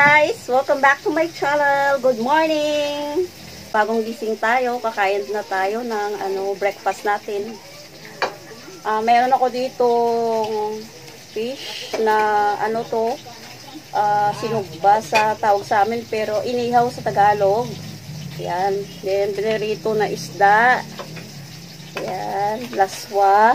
guys! Welcome back to my channel. Good morning! Bagong gising tayo, kakain na tayo ng breakfast natin. Mayroon ako ditong fish na sinugba sa tawag sa amin, pero inihaw sa Tagalog. Ayan. Then binirito na isda. Ayan, laswa.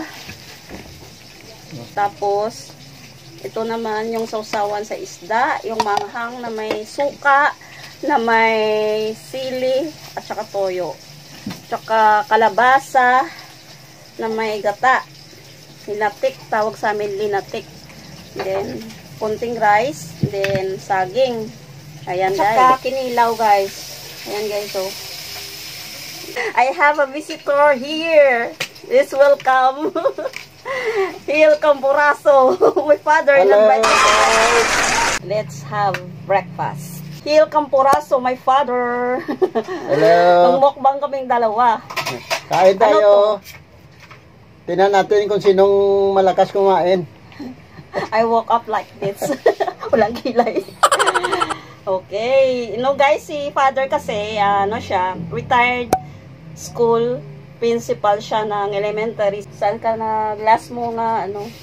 Tapos ito naman yung sausawan sa isda, yung manghang na may suka, na may sili, at saka toyo. Tsaka kalabasa na may gata. Linatik, tawag sa amin linatik. Then, konting rice, then saging. Ayan guys. Tsaka kinilaw guys. Ayan guys, oh. I have a visitor here. Please welcome. Hil Campuraso. My father. Hello. Let's have breakfast. Hil Campuraso, my father. Hello. Magmukbang kaming dalawa. Kain tayo. Tingnan natin kung sinong malakas kumain. I woke up like this. Walang kilay. Okay. Guys, si father kasi, siya, retired school principal siya ng elementary. Saan ka na last mo nga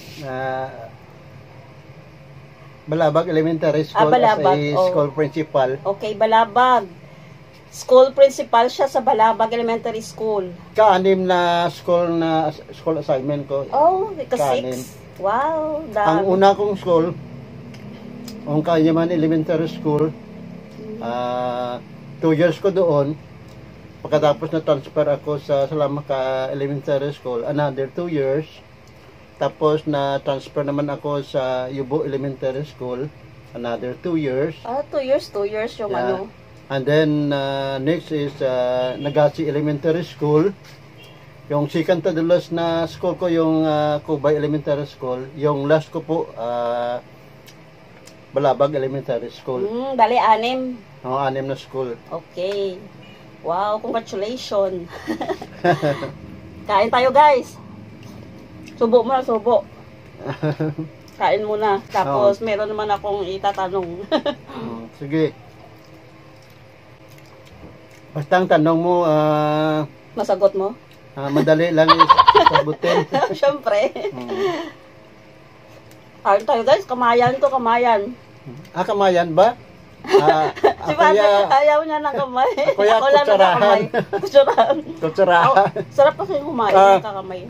Balabag Elementary School. Balabag, as a school principal. Okay, Balabag. School principal siya sa Balabag Elementary School. Kaanim na school assignment ko. Oh, kasi 6. Wow, dami. Ang una kong school, ang Kanyaman Elementary School, 2 years ko doon. Pagkatapos na-transfer ako sa Salamanca Elementary School, another 2 years. Tapos na-transfer naman ako sa Yubo Elementary School, another 2 years. 2 years yung And then, next is Nagasi Elementary School. Yung second to the last na school ko, yung Kubay Elementary School. Yung last ko po, Balabag Elementary School. Bali, 6. Oo, 6 na school. Okay. Wow, congratulations. Kain tayo guys. Subo muna, subo. Kain muna. Tapos meron naman akong itatanong. Sige. Basta ang tanong mo, masagot mo? Madali lang sagutin. Siyempre. Kain tayo guys, kamayan to, kamayan. Kamayan ba? Si Father, ayaw niya ng kamay. Ako lang kutsarahan. Kutsarahan. Sarap kasi kumain ng kakamay.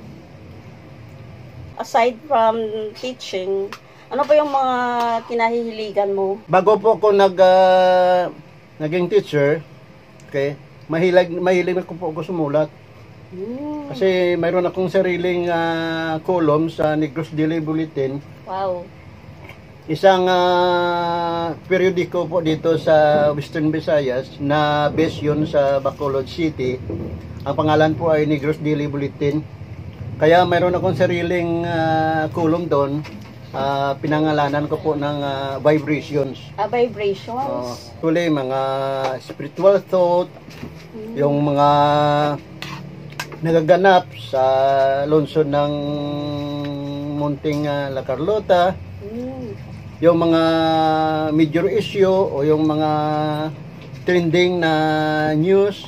Aside from teaching, ano pa yung mga kinahihiligan mo? Bago po ako naging teacher, okay, mahilig ko po ako sumulat. Kasi mayroon akong sariling column sa Negros Daily Bulletin. Wow. Isang periodiko po dito sa Western Visayas na based yun sa Bacolod City. Ang pangalan po ay Negros Daily Bulletin. Kaya mayroon akong sariling column doon. Pinangalanan ko po ng vibrations. Vibrations? Tuloy mga spiritual thought, yung mga nagaganap sa lungsod ng Munting La Carlota. Yung mga major issue o yung mga trending na news,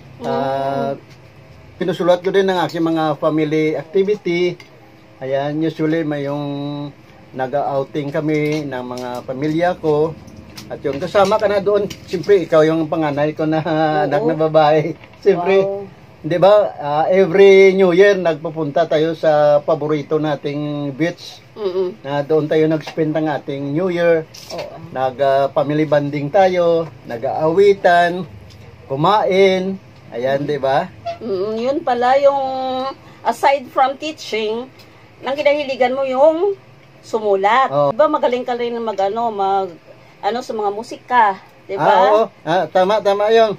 pinusulat ko din ng aking mga family activity. Ayan, usually may yung nag-outing kami ng mga pamilya ko. At yung kasama ka na doon, siyempre ikaw yung panganay ko na anak na babae. Siyempre, di ba, every New Year nagpupunta tayo sa paborito nating beach. Na doon tayo nag-spend ng ating New Year. Nag-family bonding tayo, nag-aawitan, kumain. Ayan, di ba? Yun pala yung aside from teaching, nang kinahiligan mo yung sumulat. Diba magaling ka rin sa mga musika, di ba? Tama yun.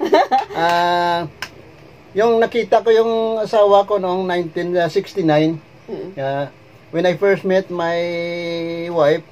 Yung nakita ko yung asawa ko noong 1969, when I first met my wife,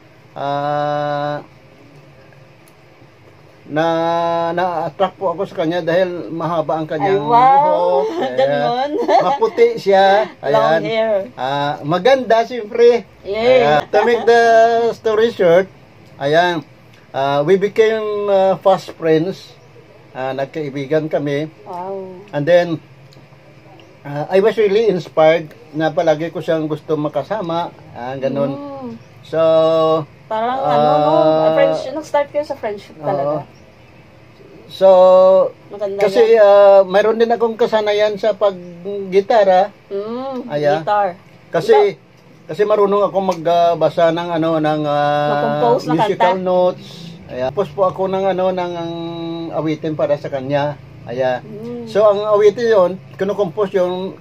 na-attract po ako sa kanya dahil mahaba ang kanyang buhok. Ganon. Maputi siya. Ayan. Long hair. Maganda, siyempre. Yeah. To make the story short, ayan, We became fast friends. Nagkaibigan kami. Wow. And then, I was really inspired na palagi ko siyang gusto makasama. Ganun. So, Parang friendship, nag-start kayo sa friendship talaga. So, Maganda kasi mayroon din akong kasanayan sa paggitara. Guitar. Kasi marunong ako magbasa ng Mag-compose ng musical kanta. notes. Tapos po ako ng ng awitin para sa kanya. So ang awitin 'yon, kinukompose yung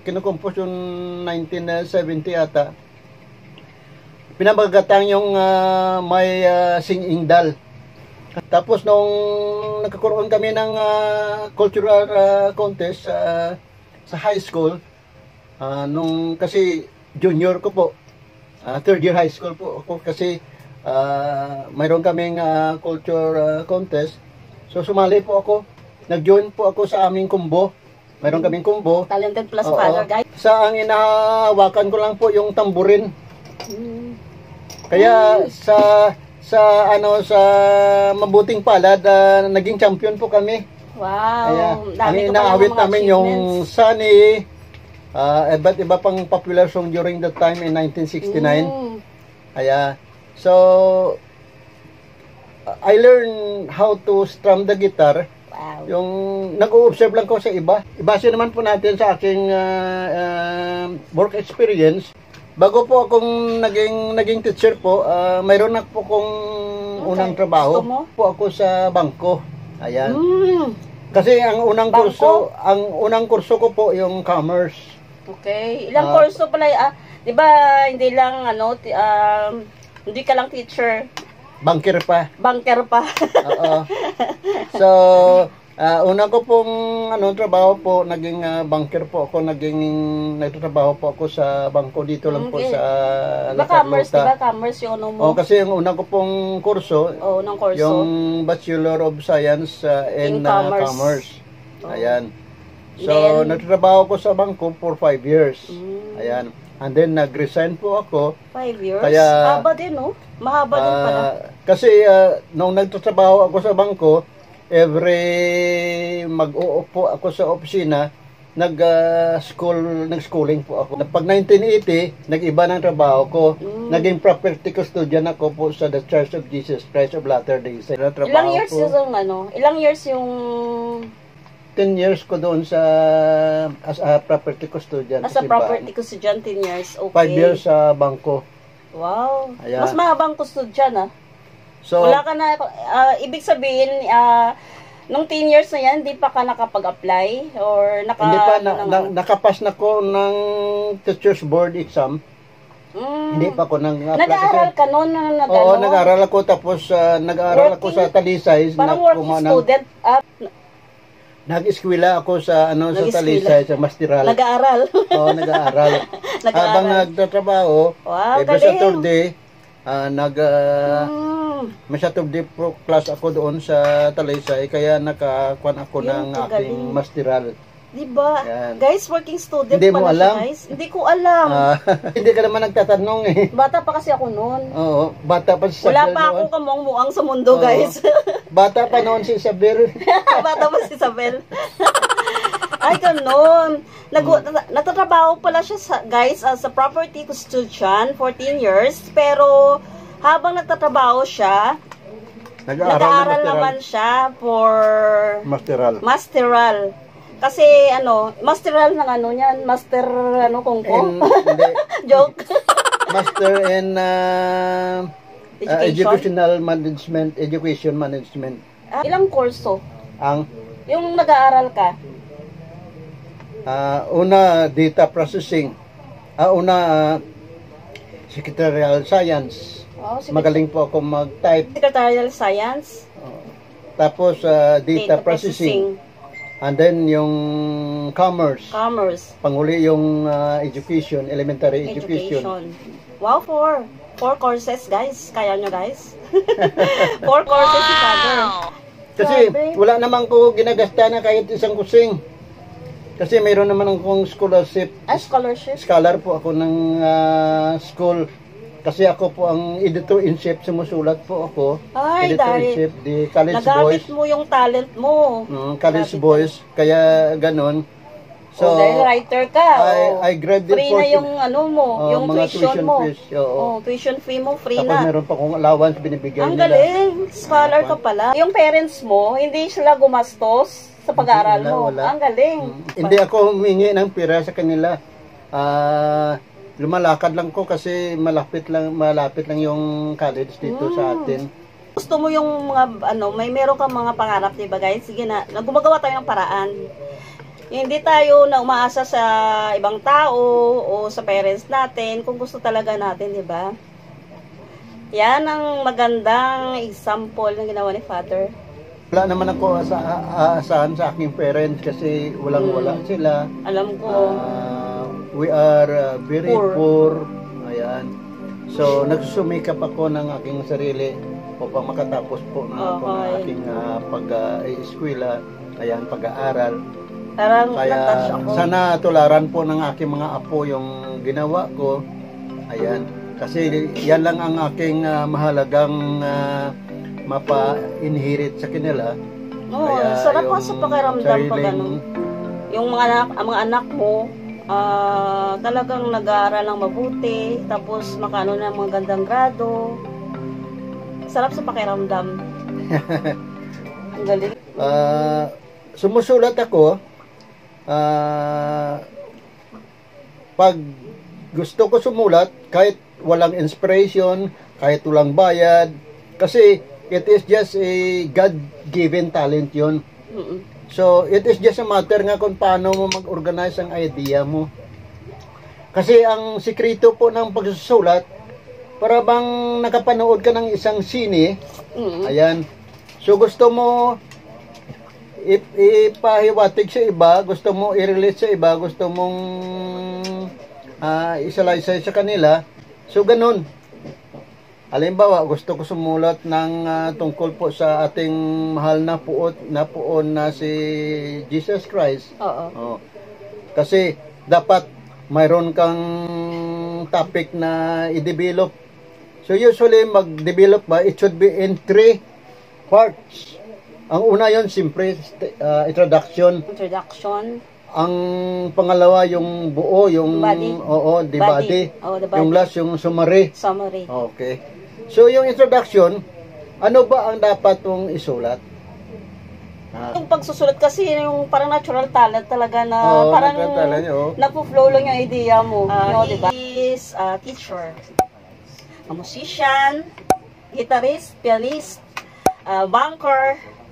1970 ata. Pinabagatang yung may singing dal. Tapos nung nagkakaroon kami ng cultural contest sa high school, kasi junior ko po, third year high school po ako kasi mayroon kaming culture contest. So sumali po ako, nag-join po ako sa aming kumbo. Mayroon kaming kumbo. Talented plus father, guys. Sa ang inahawakan ko lang po yung tamburin. Kaya sa mabuting palad, naging champion po kami. Wow. Ang inaawit namin yung Sunny, iba't iba pang popular song during that time in 1969. So I learned how to strum the guitar. Wow. Yung nag-o-observe lang ko sa iba. Ibase naman po natin sa aking work experience. Bago po akong naging teacher po, mayroon na po kong unang trabaho po ako sa bangko. Kasi ang unang kurso ko po yung commerce. Okay. Ilang kurso pala, 'di ba? Hindi lang hindi ka lang teacher. Banker pa. Oo. So, una ko pong trabaho po, naging banker po ako, nagtatrabaho po ako sa bangko dito lang po sa La Carlota. Diba commerce yung mo? Kasi yung una ko pong kurso, yung Bachelor of Science in Commerce. So, nagtatrabaho ko sa bangko for 5 years. And then, nag-resign po ako. 5 years? Kaya, mahaba din, no? Mahaba din pala. Kasi, nung nagtatrabaho ako sa bangko, every mag-uupo ako sa opisina, nag-schooling po ako. Pag 1980, nag-iba ng trabaho ko. Naging property custodian ako po sa The Church of Jesus Christ of Latter-day Saints. Ilang years yung 10 years ko doon as a property custodian. As a property custodian, 10 years. Okay. 5 years sa bangko. Wow. Mas mahabang custodian, So, wala ka na, ibig sabihin, nung 10 years na yan, hindi pa ka nakapag-apply? Or hindi pa, nakapas na ko ng teacher's board exam. Hindi pa ako nang-apply. Nag-aaral ka noon? Oo, nag-aaral ako, tapos nag-aaral ako sa Talisay. Parang working student? Nag-eskwela ako sa Talisay, sa Mastiral. Nag-aaral? Oo, nag-aaral. Habang nagtatrabaho, every Saturday, may Saturday pro class ako doon sa Talisay, kaya nakakuan ako ng aking Mastiral. Diba? Guys, working student hindi mo alam? Guys. Hindi ko alam. Hindi ka naman nagtatanong eh. Bata pa kasi ako noon. Oo, bata pa si Isabel. Wala pa akong kamuang-muang sa mundo, guys. Bata pa noon si Isabel. Bata pa si Isabel. Ay, ganun. Nagtatrabaho pala siya, guys, as a property custodian, 14 years. Pero, habang nagtatrabaho siya, nag-aaral naman siya for Masteral. Kasi, Masteral ng niyan, Master, kungko. Joke. Master in Educational Management, Education Management. Ilang kurso? Yung nag-aaral ka? Una, data processing. Secretarial Science. Magaling po ako mag-type. Secretarial Science? Tapos, data processing. And then, yung commerce. Panghuli yung education, elementary education. Wow, 4 courses, guys. Kaya nyo, guys. 4 courses si Father. Kasi, wala naman ko ginagasta na kahit isang kusing. Kasi mayroon naman akong scholarship. Scholarship? Scholar po ako ng school Kasi ako po ang editor-in-chief, sumusulat po ako. Ay, Editor-in-chief, di College nagamit Boys. mo yung talent mo. College Nagamit Boys, kaya ganon. So, dahil writer ka, I grabbed it free for na yung ano mo, yung mga tuition mo. fees, oo. Tuition fee mo, free Tapos na. meron pa kong allowance binibigay Ang nila. galing, scholar ka pala. Yung parents mo, hindi sila gumastos sa pag-aaral Wala, mo. wala. Ang galing. Hindi ako humingi ng pira sa kanila. Lumalakad lang ko kasi malapit lang yung college dito sa atin. Gusto mo yung mga meron kang mga pangarap, 'di ba guys? Sige na, gumagawa tayo ng paraan. Hindi tayo na umaasa sa ibang tao o sa parents natin kung gusto talaga natin, 'di ba? Yan ang magandang example ng ginawa ni Father. Wala naman ako aasahan sa aking parents kasi walang-wala sila. Alam ko. We are very poor. Ayan. So, nagsusumikap ako ng aking sarili upang makatapos po na ako ng aking pag-eskwela, ayan, pag-aaral. Parang Kaya na-touch ako. sana tularan po ng aking mga apo yung ginawa ko. Ayan. Kasi yan lang ang aking mahalagang mapa-inherit sa kanila. Kaya sarap yung pa sa pakiramdam pag ganun. Yung mga anak mo, talagang nag-aaral ng mabuti, tapos makano ng mga gandang grado. Sarap sa pakiramdam. Ang galing. Sumusulat ako pag gusto ko sumulat kahit walang inspiration, kahit walang bayad, kasi it is just a God-given talent yun. So, it is just a matter nga kung paano mo mag-organize ang idea mo. Kasi ang sikreto po ng pagsusulat, para bang nakapanood ka ng isang sine, ayan. So, gusto mo ipahiwatig sa iba, gusto mo i-relate sa iba, gusto mong isalaysay sa kanila. So, ganun. Halimbawa, gusto ko sumulat ng tungkol po sa ating mahal na puon na si Jesus Christ. Oo. Kasi dapat mayroon kang topic na i-develop. So usually mag-develop ba, it should be in 3 parts. Ang una yon simpre introduction. Ang pangalawa yung buo, yung body. the body. The body. Yung last yung summary. Okay. So, yung introduction, ano ba ang dapat mong isulat? Yung pagsusulat kasi, yung parang natural talent talaga na parang napo-flow lang yung idea mo. Diba? He is a teacher, a musician, guitarist, pianist, banker,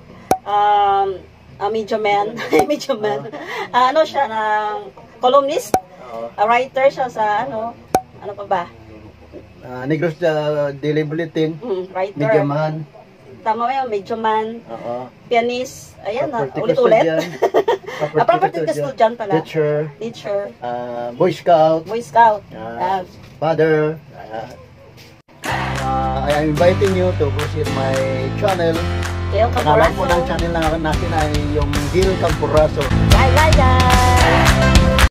a media man, ano siya, columnist, a writer siya sa ano pa ba? Negros Daily Bulletin, writer. Media man. Tama ba yun, media man, pianist, ayan na, ulit-ulit. Property custodian pala. Teacher. Boy Scout. Father. I am inviting you to visit my channel. Pangalan po ng channel natin ay yung Gil Campuraso. Bye!